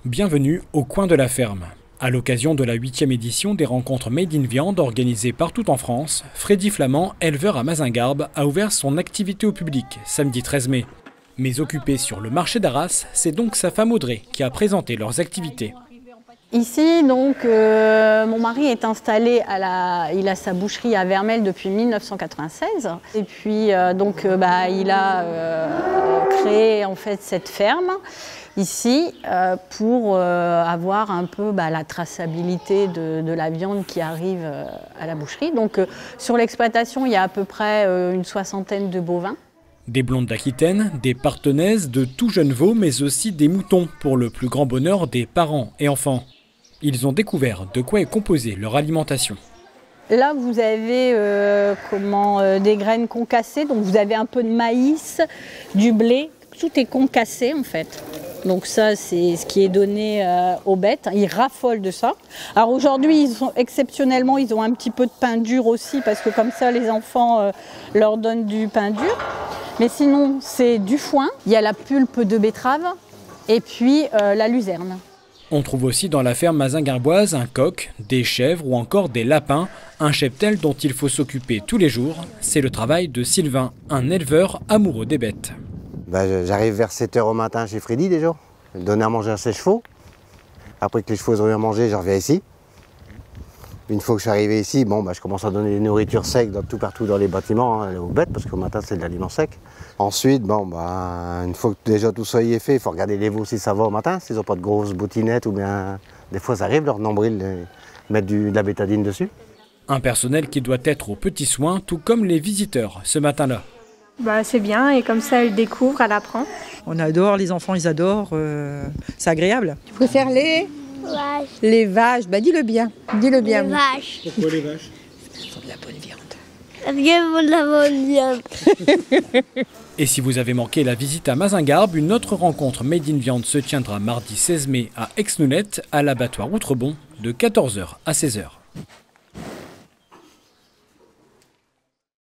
Bienvenue au coin de la ferme. À l'occasion de la 8e édition des rencontres Made in Viande organisées partout en France, Freddy Flamand, éleveur à Mazingarbe, a ouvert son activité au public samedi 13 mai. Mais occupé sur le marché d'Arras, c'est donc sa femme Audrey qui a présenté leurs activités. Ici, donc, mon mari est installé il a sa boucherie à Vermelles depuis 1996. Et puis, il a créé en fait cette ferme ici pour avoir un peu la traçabilité de la viande qui arrive à la boucherie. Donc, sur l'exploitation, il y a à peu près une soixantaine de bovins. Des blondes d'Aquitaine, des partenaises, de tout jeunes veaux, mais aussi des moutons pour le plus grand bonheur des parents et enfants. Ils ont découvert de quoi est composée leur alimentation. Là, vous avez des graines concassées, donc vous avez un peu de maïs, du blé, tout est concassé en fait. Donc ça, c'est ce qui est donné aux bêtes. Ils raffolent de ça. Alors aujourd'hui, exceptionnellement, ils ont un petit peu de pain dur aussi, parce que comme ça, les enfants leur donnent du pain dur. Mais sinon, c'est du foin. Il y a la pulpe de betterave et puis la luzerne. On trouve aussi dans la ferme mazingarboise un coq, des chèvres ou encore des lapins, un cheptel dont il faut s'occuper tous les jours. C'est le travail de Sylvain, un éleveur amoureux des bêtes. J'arrive vers 7 h au matin chez Freddy déjà, donner à manger à ses chevaux. Après que les chevaux ont bien mangé, je reviens ici. Une fois que je suis arrivé ici, je commence à donner des nourritures secs partout dans les bâtiments aux bêtes, parce qu'au matin c'est de l'aliment sec. Ensuite, une fois que déjà tout ça y est fait, il faut regarder les veaux si ça va au matin, s'ils n'ont pas de grosses boutinettes ou bien des fois ça arrive leur nombril de mettre de la bétadine dessus. Un personnel qui doit être aux petits soins, tout comme les visiteurs ce matin-là. C'est bien et comme ça elle découvre, elle apprend. On adore, les enfants ils adorent, c'est agréable. Tu préfères les vaches? Les vaches, dis-le bien, dis-le bien. Les vaches. Pourquoi les vaches? Elles font de la bonne viande. Elles font de la bonne viande. Et si vous avez manqué la visite à Mazingarbe, une autre rencontre Made in Viande se tiendra mardi 16 mai à Aix-Nounette, à l'abattoir Outrebon, de 14 h à 16 h.